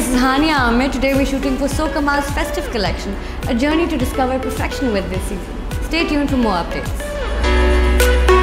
this is Hania Amir. Today we're shooting for So Kamal's festive collection, a journey to discover perfection with this season. Stay tuned for more updates.